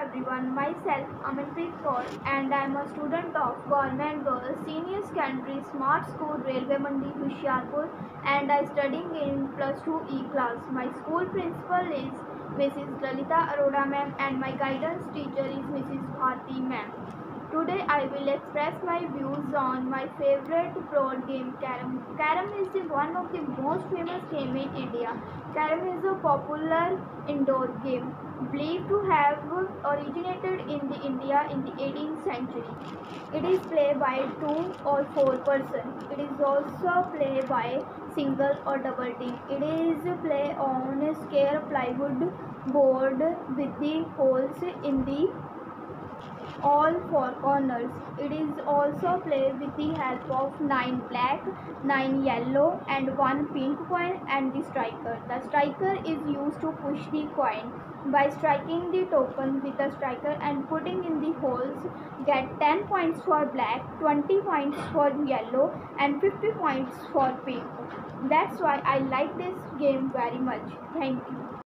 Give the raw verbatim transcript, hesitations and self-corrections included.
everyone, myself Amanpreet Kaur and I am a student of Government Girls Senior Secondary Smart School Railway Mandi Hoshiarpur and I studying in plus two E class. My school principal is Missus Lalita Arora ma'am and my guidance teacher is Missus Bharti ma'am. Today I will express my views on my favorite board game Carom. Carom is the one of the most famous game in India. Carom is a popular indoor game believed to have originated in the India in the eighteenth century. It is played by two or four persons. It is also played by single or double team. It is played on a square plywood board with the holes in the all four corners. It is also played with the help of nine black, nine yellow and one pink coin and the striker. The striker is used to push the coin. By striking the token with the striker and putting in the holes, get ten points for black, twenty points for yellow and fifty points for pink. That's why I like this game very much. Thank you.